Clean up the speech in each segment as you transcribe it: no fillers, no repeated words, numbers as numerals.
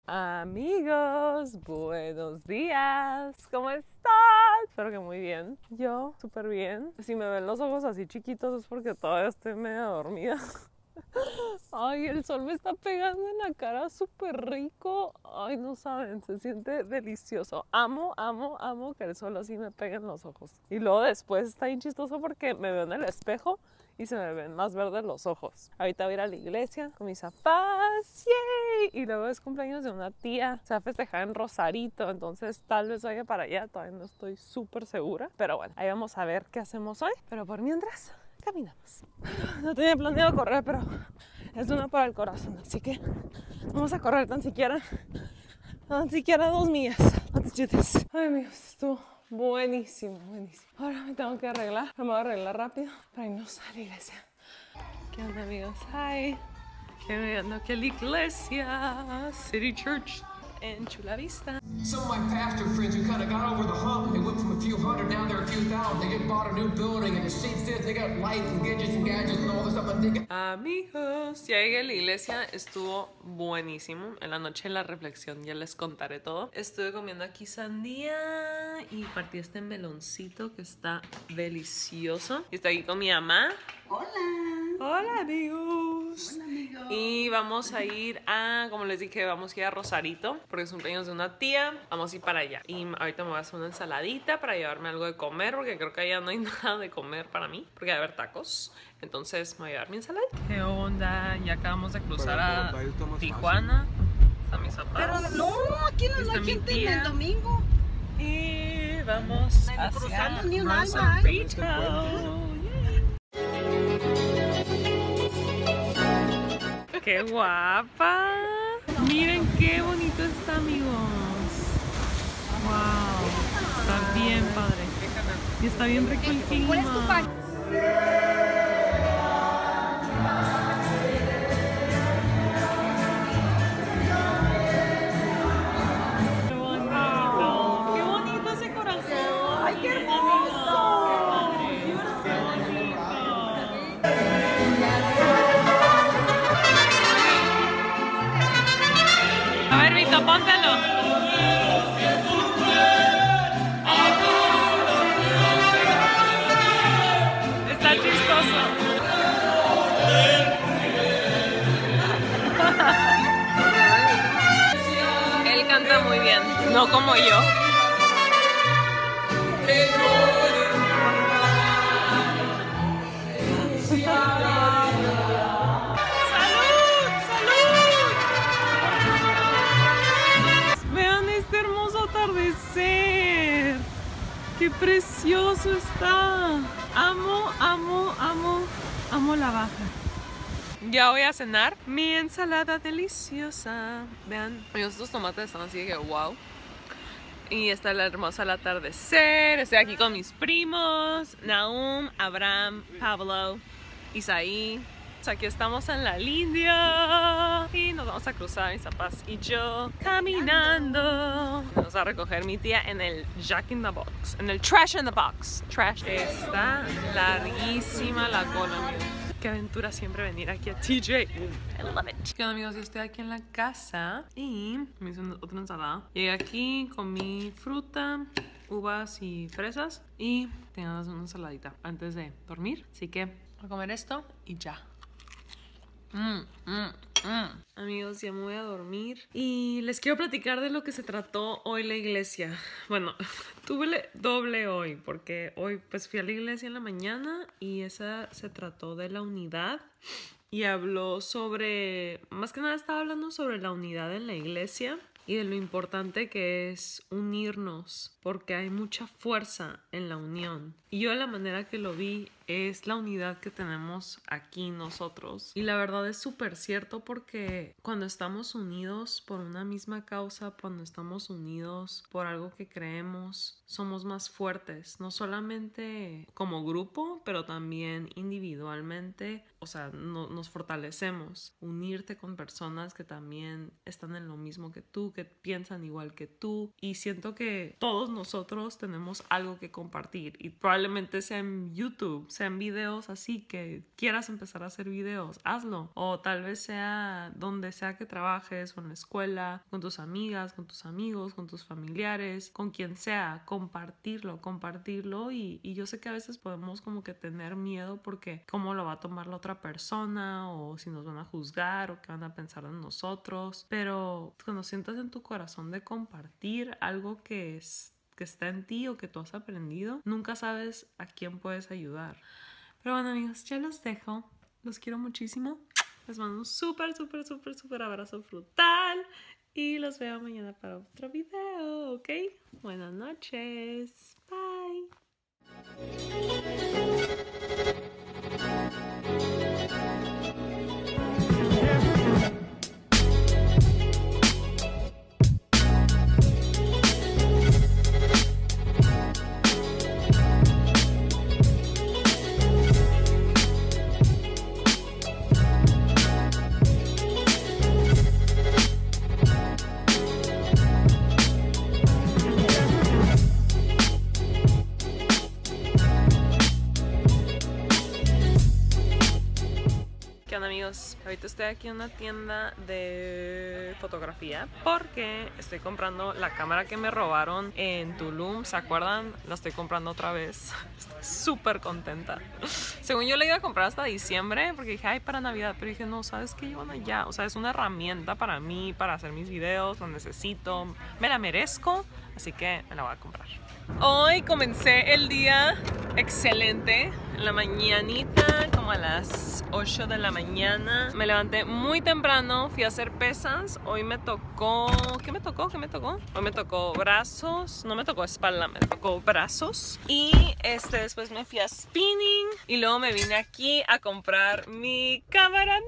Amigos, buenos días, ¿cómo están? Espero que muy bien. Yo, súper bien. Si me ven los ojos así chiquitos es porque todavía estoy medio dormida. Ay, el sol me está pegando en la cara súper rico. Ay, no saben, se siente delicioso. Amo que el sol así me pegue en los ojos. Y luego después está bien chistoso porque me veo en el espejo y se me ven más verdes los ojos. Ahorita voy a ir a la iglesia con mis papás. ¡Yay! Y luego es cumpleaños de una tía. Se va a festejar en Rosarito, entonces tal vez vaya para allá. Todavía no estoy súper segura. Pero bueno, ahí vamos a ver qué hacemos hoy. Pero por mientras, caminamos. No tenía planeado correr, pero es una para el corazón. Así que vamos a correr tan siquiera 2 millas. Let's do this. Ay, amigos, estuvo buenísimo. Ahora me tengo que arreglar. Me voy a arreglar rápido para irnos a la iglesia. ¿Qué onda, amigos? Hi. Estoy viendo aquí a la iglesia City Church en Chula Vista. Some of my pastor friends who kind of got over the hump, they went from a few hundred, now they're a few thousand. They just bought a new building and the seats fit, they got lights and gadgets and all this stuff. I'm thinking, amigos, ya llegué a la iglesia, estuvo buenísimo. En la noche de la reflexión ya les contaré todo. Estuve comiendo aquí sandía y partí este meloncito que está delicioso. Y estoy aquí con mi mamá. Hola. Hola, amigos. Hola, amigos. Y vamos a ir a, como les dije, vamos a ir a Rosarito porque es un cumpleaños de una tía. Vamos a ir para allá. Y ahorita me voy a hacer una ensaladita para llevarme algo de comer porque creo que allá no hay nada de comer para mí porque va a haber tacos. Entonces me voy a llevar mi ensalada. ¿Qué onda? Ya acabamos de cruzar a Tijuana. Están mis zapatos. Pero no, aquí no hay gente en el domingo. Y vamos No hacia cruzando ni un alma, Rosarito. ¡Qué guapa! Miren qué bonito está, amigos. ¡Wow! Está bien padre. Y está bien rico el clima. ¡Qué bonito ese corazón! ¡Ay, qué hermoso! ¡Qué bonito! A ver, Vito, póntelo. Está chistoso. Él canta muy bien, no como yo. Vean este hermoso atardecer. ¡Qué precioso está! Amo la baja. Ya voy a cenar mi ensalada deliciosa. Vean, estos tomates están así de que wow. Y está la hermosa el atardecer. Estoy aquí con mis primos, Nahum, Abraham, Pablo, Isaí. Aquí estamos en la Lindia y nos vamos a cruzar mis papás y yo caminando. Vamos a recoger mi tía en el Jack in the Box, en el Trash in the Box. Trash. Está larguísima la cola, amigos. Qué aventura siempre venir aquí a TJ. I love it. ¿Qué onda, amigos? Yo estoy aquí en la casa y me hice otra ensalada. Llegué aquí, comí fruta, uvas y fresas y tengo una ensaladita antes de dormir. Así que voy a comer esto y ya. Amigos, ya me voy a dormir y les quiero platicar de lo que se trató hoy la iglesia. Bueno, tuve doble hoy porque hoy pues fui a la iglesia en la mañana y esa se trató de la unidad y habló sobre, más que nada estaba hablando sobre la unidad en la iglesia y de lo importante que es unirnos porque hay mucha fuerza en la unión. Y yo de la manera que lo vi es la unidad que tenemos aquí nosotros. Y la verdad es súper cierto porque cuando estamos unidos por una misma causa, cuando estamos unidos por algo que creemos, somos más fuertes. No solamente como grupo, pero también individualmente. O sea, nos fortalecemos. Unirte con personas que también están en lo mismo que tú, que piensan igual que tú. Y siento que todos nosotros tenemos algo que compartir. Y probablemente sea en YouTube, sean videos así, que quieras empezar a hacer videos, hazlo. O tal vez sea donde sea que trabajes, o en la escuela, con tus amigas, con tus amigos, con tus familiares, con quien sea, compartirlo y yo sé que a veces podemos como que tener miedo porque cómo lo va a tomar la otra persona o si nos van a juzgar o qué van a pensar de nosotros, pero cuando sientas en tu corazón de compartir algo que está en ti o que tú has aprendido, nunca sabes a quién puedes ayudar. Pero bueno, amigos, ya los dejo, los quiero muchísimo, les mando un súper abrazo frutal y los veo mañana para otro video, ¿ok? Buenas noches, bye. Amigos, ahorita estoy aquí en una tienda de fotografía porque estoy comprando la cámara que me robaron en Tulum, ¿se acuerdan? La estoy comprando otra vez. Estoy súper contenta. Según yo la iba a comprar hasta diciembre porque dije, ay, para Navidad, pero dije, no, ¿sabes qué? Llevan allá, o sea, es una herramienta para mí, para hacer mis videos, lo necesito, me la merezco, así que me la voy a comprar. Hoy comencé el día excelente, en la mañanita, como a las 8 de la mañana. Me levanté muy temprano, fui a hacer pesas. Hoy me tocó... ¿Qué me tocó? Hoy me tocó brazos, no me tocó espalda, me tocó brazos. Y después me fui a spinning y luego me vine aquí a comprar mi cámara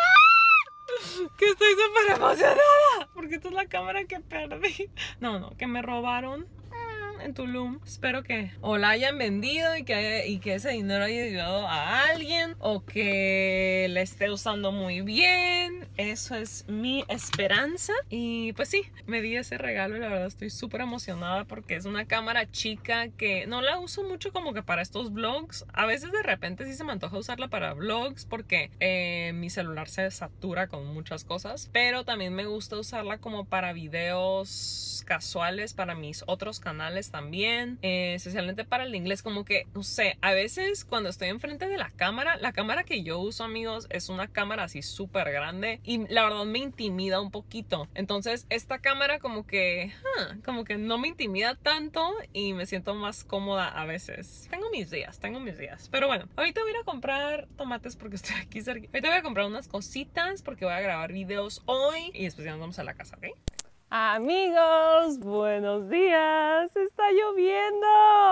nueva. Que estoy súper emocionada porque esta es la cámara que perdí. No, que me robaron en Tulum. Espero que o la hayan vendido y que ese dinero haya ayudado a alguien o que la esté usando muy bien. Eso es mi esperanza. Y pues sí, me di ese regalo y la verdad estoy súper emocionada porque es una cámara chica que no la uso mucho como que para estos vlogs. A veces de repente sí se me antoja usarla para vlogs porque mi celular se satura con muchas cosas, pero también me gusta usarla como para videos casuales para mis otros canales también, especialmente para el inglés. Como que, no sé, a veces cuando estoy enfrente de la cámara que yo uso, amigos, es una cámara así súper grande y la verdad me intimida un poquito. Entonces esta cámara como que no me intimida tanto y me siento más cómoda a veces. Tengo mis días, pero bueno, ahorita voy a ir a comprar tomates porque estoy aquí cerca. Ahorita voy a comprar unas cositas porque voy a grabar videos hoy y después ya nos vamos a la casa, ¿ok? Amigos, buenos días. Está lloviendo.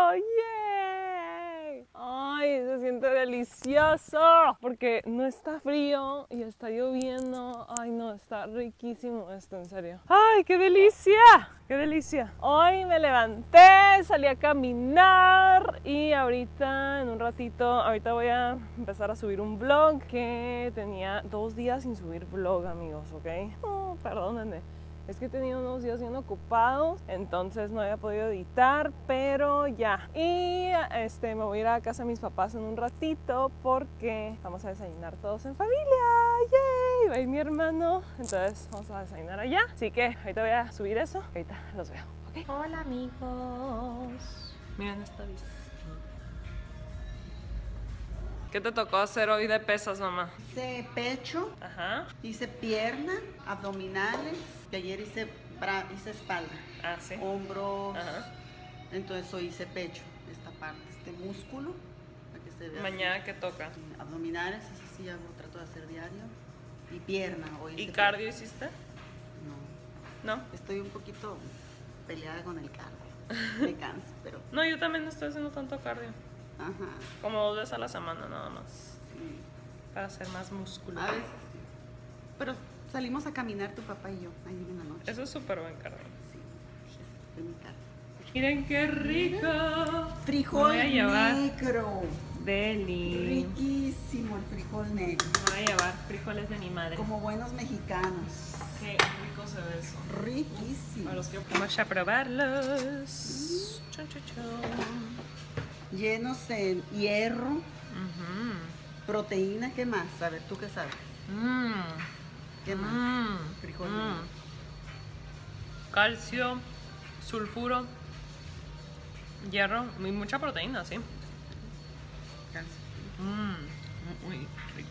¡Yay! Ay, se siente delicioso porque no está frío y está lloviendo. Ay, no, está riquísimo esto, en serio. ¡Ay, qué delicia! ¡Qué delicia! Hoy me levanté, salí a caminar y ahorita, en un ratito, ahorita voy a empezar a subir un vlog que tenía 2 días sin subir vlog, amigos, ¿ok? Oh, perdónenme. Es que he tenido unos días bien ocupados, entonces no había podido editar, pero ya. Y me voy a ir a casa de mis papás en un ratito porque vamos a desayunar todos en familia. ¡Yay! Va a ir mi hermano, entonces vamos a desayunar allá. Así que ahorita voy a subir eso, ahorita los veo, ¿ok? Hola, amigos. Miren esta vista. ¿Qué te tocó hacer hoy de pesas, mamá? Hice pecho, hice pierna, abdominales, y ayer hice espalda, ¿sí? hombros, entonces hoy hice pecho, esta parte, este músculo, para que se vea. Mañana, así. ¿qué toca? Abdominales, eso sí trato de hacer diario, y pierna. Hoy ¿Y hice cardio pecho. hiciste? No. Estoy un poquito peleada con el cardio, me canso, pero... No, yo también no estoy haciendo tanto cardio. Como 2 veces a la semana nada más. Sí. Para hacer más músculo. A veces sí. Pero salimos a caminar tu papá y yo ahí en la noche. Eso es súper buen cardio. Sí, es mi cardio. Miren qué rico. Frijol negro. Deli. Riquísimo el frijol negro. Voy a llevar frijoles de mi madre. Como buenos mexicanos. Qué rico se ve eso. Riquísimo. Vamos a probarlos. Chon, chon, chon. Llenos en hierro, Proteína, ¿qué más? A ver, ¿tú qué sabes? ¿Qué más? Frijol negro. Calcio, sulfuro, hierro y mucha proteína, sí. Calcio. Muy rico.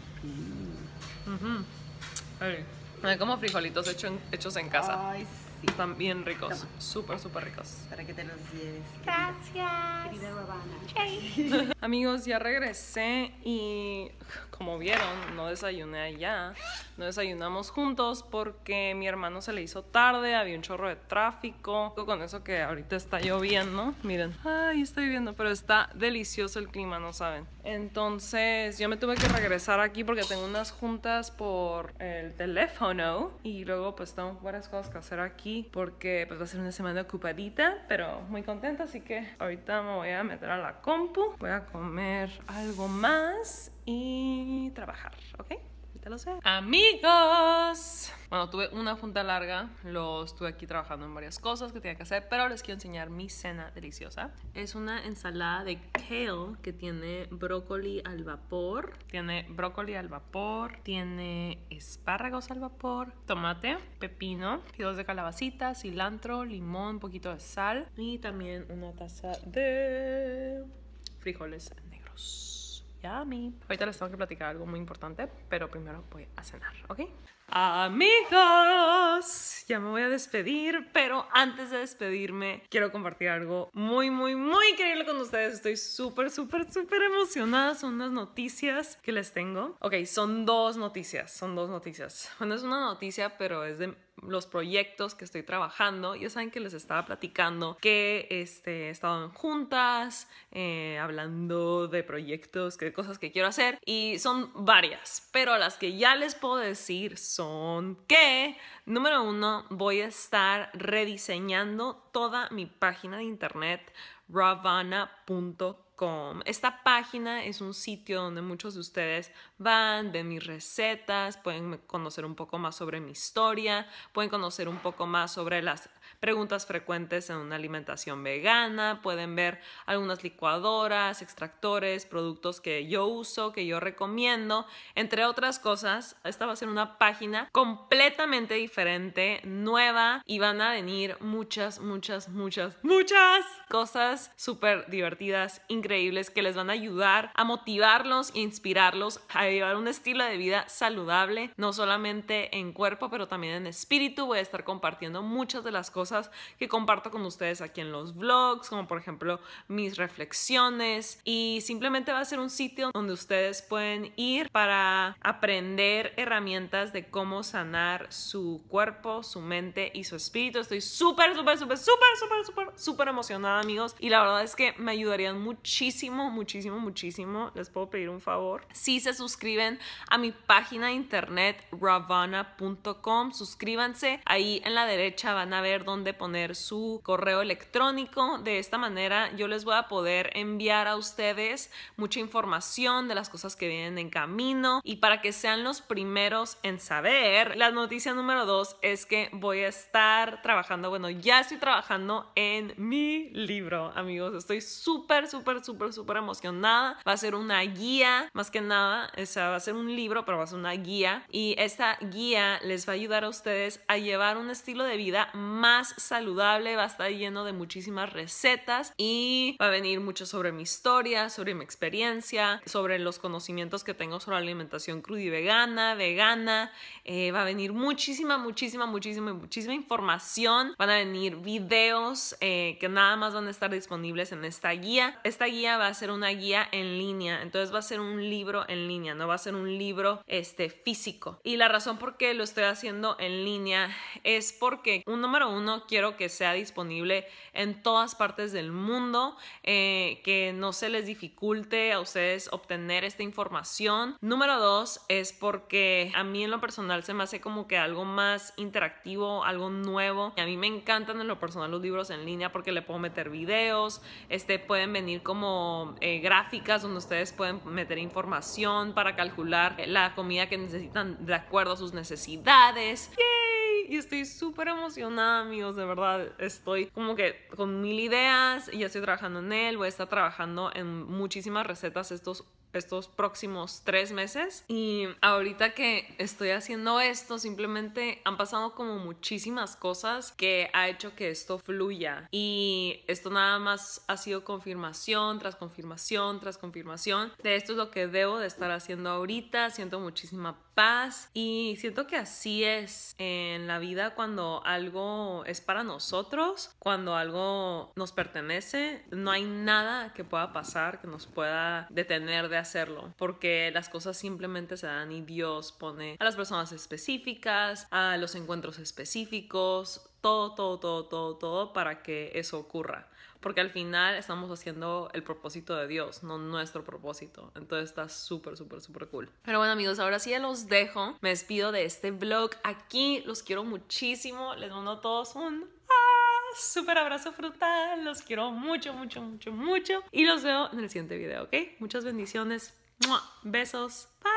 Hay como frijolitos hechos en casa. Ay, sí. Están bien ricos. Toma. Súper, súper ricos. Para que te los lleves. Gracias. Querida Ravana. Amigos, ya regresé y como vieron, no desayuné allá. No desayunamos juntos porque mi hermano se le hizo tarde, había un chorro de tráfico. Con eso que ahorita está lloviendo, miren, ay, está lloviendo, pero está delicioso el clima, no saben. Entonces yo me tuve que regresar aquí porque tengo unas juntas por el teléfono y luego pues tengo varias cosas que hacer aquí porque pues va a ser una semana ocupadita, pero muy contenta, así que ahorita me voy a meter a la compu, voy a comer algo más y trabajar, ¿ok? Lo sé. Amigos, bueno, tuve una junta larga, estuve aquí trabajando en varias cosas que tenía que hacer, pero les quiero enseñar mi cena deliciosa. Es una ensalada de kale que tiene brócoli al vapor, tiene espárragos al vapor, tomate, pepino, fideos de calabacita, cilantro, limón, un poquito de sal y también una taza de frijoles negros. Yummy. Ahorita les tengo que platicar algo muy importante, pero primero voy a cenar, ¿ok? Amigos, ya me voy a despedir, pero antes de despedirme quiero compartir algo muy, muy, muy increíble con ustedes. Estoy súper, súper, súper emocionada. Son unas noticias que les tengo. Ok, son dos noticias. Bueno, es una noticia, pero es de los proyectos que estoy trabajando. Ya saben que les estaba platicando que he estado en juntas, hablando de proyectos, de cosas que quiero hacer, y son varias, pero las que ya les puedo decir son que, número 1, voy a estar rediseñando toda mi página de internet, ravana.com. Esta página es un sitio donde muchos de ustedes van, ven mis recetas, pueden conocer un poco más sobre mi historia, pueden conocer un poco más sobre las preguntas frecuentes en una alimentación vegana, pueden ver algunas licuadoras, extractores, productos que yo uso, que yo recomiendo, entre otras cosas. Esta va a ser una página completamente diferente, nueva, y van a venir muchas cosas súper divertidas, increíbles, que les van a ayudar a motivarlos e inspirarlos a llevar un estilo de vida saludable, no solamente en cuerpo, pero también en espíritu. Voy a estar compartiendo muchas de las cosas que comparto con ustedes aquí en los vlogs, como por ejemplo mis reflexiones, y simplemente va a ser un sitio donde ustedes pueden ir para aprender herramientas de cómo sanar su cuerpo, su mente y su espíritu. Estoy súper emocionada, amigos, y la verdad es que me ayudarían muchísimo. Les puedo pedir un favor: si se suscriben a mi página de internet ravana.com, suscríbanse. Ahí en la derecha van a ver dónde poner su correo electrónico. De esta manera yo les voy a poder enviar a ustedes mucha información de las cosas que vienen en camino, y para que sean los primeros en saber. La noticia número 2 es que voy a estar trabajando, bueno, ya estoy trabajando en mi libro, amigos. Estoy súper emocionada. Va a ser una guía, más que nada, o sea, va a ser un libro, pero va a ser una guía, y esta guía les va a ayudar a ustedes a llevar un estilo de vida más saludable. Va a estar lleno de muchísimas recetas y va a venir mucho sobre mi historia, sobre mi experiencia, sobre los conocimientos que tengo sobre la alimentación cruda y vegana. Va a venir muchísima información. Van a venir videos que nada más van a estar disponibles en esta guía. Esta guía va a ser una guía en línea, entonces va a ser un libro en línea, no va a ser un libro físico. Y la razón por qué lo estoy haciendo en línea es porque, número 1, quiero que sea disponible en todas partes del mundo, que no se les dificulte a ustedes obtener esta información. Número 2 es porque a mí en lo personal se me hace como que algo más interactivo, algo nuevo. Y a mí me encantan en lo personal los libros en línea porque le puedo meter videos, pueden venir como gráficas donde ustedes pueden meter información para calcular la comida que necesitan de acuerdo a sus necesidades. ¡Yay! y estoy súper emocionada, amigos, de verdad. Estoy como que con 1000 ideas y ya estoy trabajando en él. Voy a estar trabajando en muchísimas recetas estos próximos 3 meses, y ahorita que estoy haciendo esto simplemente han pasado como muchísimas cosas que ha hecho que esto fluya, y esto nada más ha sido confirmación tras confirmación tras confirmación de esto es lo que debo de estar haciendo ahorita. Siento muchísima paz y siento que así es en la vida cuando algo es para nosotros, cuando algo nos pertenece. No hay nada que pueda pasar que nos pueda detener de hacerlo, porque las cosas simplemente se dan y Dios pone a las personas específicas, a los encuentros específicos, todo para que eso ocurra. Porque al final estamos haciendo el propósito de Dios, no nuestro propósito. Entonces está súper cool. Pero bueno, amigos, ahora sí ya los dejo. Me despido de este vlog aquí. Los quiero muchísimo. Les mando a todos un súper abrazo frutal. Los quiero mucho. Y los veo en el siguiente video, ¿ok? Muchas bendiciones. ¡Mua! Besos. Bye.